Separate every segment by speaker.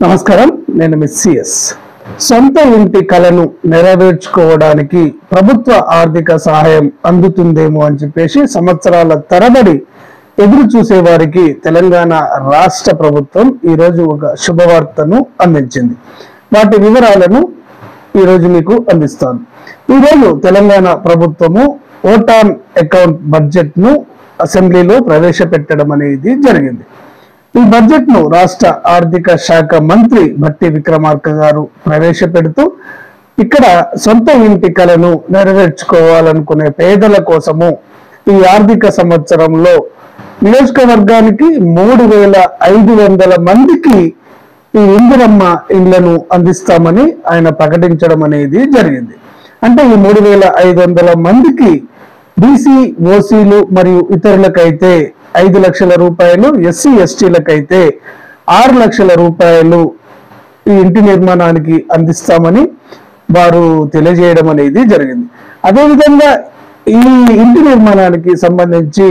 Speaker 1: నమస్కారం, నేను మిస్సిఎస్. సొంత ఇంటి కలను నెరవేర్చుకోవడానికి ప్రభుత్వ ఆర్థిక సహాయం అందుతుందేమో అని చెప్పేసి సంవత్సరాల తరబడి ఎదురు చూసే వారికి తెలంగాణ రాష్ట్ర ప్రభుత్వం ఈరోజు ఒక శుభవార్తను అందించింది. వాటి వివరాలను ఈరోజు మీకు అందిస్తాను. ఈరోజు తెలంగాణ ప్రభుత్వము ఓట్ ఆన్ అకౌంట్ బడ్జెట్ ను అసెంబ్లీలో ప్రవేశపెట్టడం అనేది జరిగింది. ఈ బడ్జెట్ ను రాష్ట్ర ఆర్థిక శాఖ మంత్రి భట్టి విక్రమార్క గారు ప్రవేశపెడుతూ ఇక్కడ సొంత ఇంటి కలను నెరవేర్చుకోవాలనుకునే పేదల కోసము ఈ ఆర్థిక సంవత్సరంలో నియోజకవర్గానికి 3,500 మందికి ఈ ఇందిరమ్మ ఇళ్లను అందిస్తామని ఆయన ప్రకటించడం అనేది జరిగింది. అంటే ఈ 3,500 మందికి బీసీ, ఓసీలు మరియు ఇతరులకైతే 5 లక్షల రూపాయలు, ఎస్సీ ఎస్టీలకైతే 6 లక్షల రూపాయలు ఈ ఇంటి నిర్మాణానికి అందిస్తామని వారు తెలియజేయడం అనేది జరిగింది. అదేవిధంగా ఈ ఇంటి నిర్మాణానికి సంబంధించి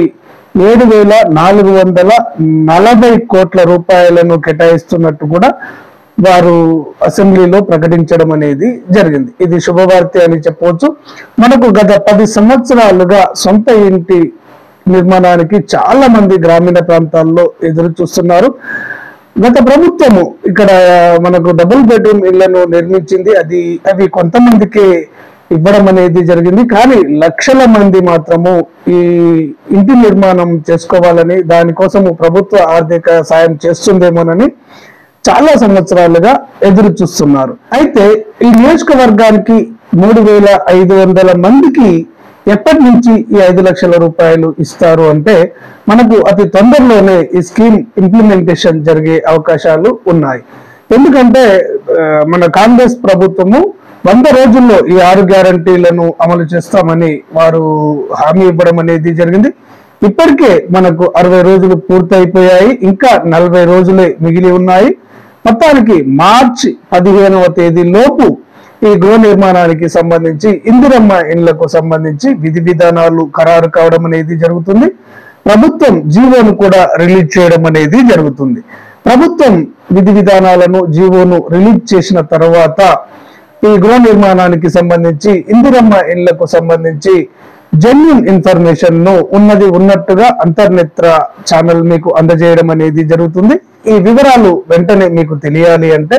Speaker 1: 7,440 కోట్ల రూపాయలను కేటాయిస్తున్నట్టు కూడా వారు అసెంబ్లీలో ప్రకటించడం అనేది జరిగింది. ఇది శుభవార్త అని చెప్పవచ్చు. మనకు గత 10 సంవత్సరాలుగా సొంత ఇంటి నిర్మాణానికి చాలా మంది గ్రామీణ ప్రాంతాల్లో ఎదురు చూస్తున్నారు. గత ప్రభుత్వము ఇక్కడ మనకు డబుల్ బెడ్రూమ్ ఇళ్లను నిర్మించింది. అవి కొంతమందికి ఇవ్వడం అనేది జరిగింది. కానీ లక్షల మంది మాత్రము ఈ ఇంటి నిర్మాణం చేసుకోవాలని, దానికోసము ప్రభుత్వ ఆర్థిక సాయం చేస్తుందేమోనని చాలా సంవత్సరాలుగా ఎదురు చూస్తున్నారు. అయితే ఈ నియోజకవర్గానికి 3,500 మందికి ఎప్పటి నుంచి ఈ 5 లక్షల రూపాయలు ఇస్తారు అంటే మనకు అతి తొందరలోనే ఈ స్కీమ్ ఇంప్లిమెంటేషన్ జరిగే అవకాశాలు ఉన్నాయి. ఎందుకంటే మన కాంగ్రెస్ ప్రభుత్వము 100 రోజుల్లో ఈ 6 గ్యారంటీలను అమలు చేస్తామని వారు హామీ ఇవ్వడం అనేది జరిగింది. ఇప్పటికే మనకు 60 రోజులు పూర్తయిపోయాయి. ఇంకా 40 రోజులే మిగిలి ఉన్నాయి. మొత్తానికి మార్చి 15వ తేదీ లోపు ఈ గృహ నిర్మాణానికి సంబంధించి, ఇందిరమ్మ ఇళ్లకు సంబంధించి విధి విధానాలు ఖరారు కావడం అనేది జరుగుతుంది. ప్రభుత్వం జీవోను కూడా రిలీజ్ చేయడం అనేది జరుగుతుంది. ప్రభుత్వం విధి విధానాలను, జీవోను రిలీజ్ చేసిన తర్వాత ఈ గృహ నిర్మాణానికి సంబంధించి, ఇందిరమ్మ ఇళ్లకు సంబంధించి జెన్యూన్ ఇన్ఫర్మేషన్ ను ఉన్నది ఉన్నట్టుగా అంతర్నేత్ర ఛానల్ మీకు అందజేయడం అనేది జరుగుతుంది. ఈ వివరాలు వెంటనే మీకు తెలియాలి అంటే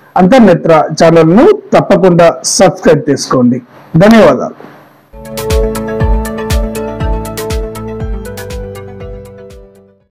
Speaker 1: అంతర్నేత్ర ఛానల్ ను తప్పకుండా సబ్స్క్రైబ్ చేసుకోండి. ధన్యవాదాలు.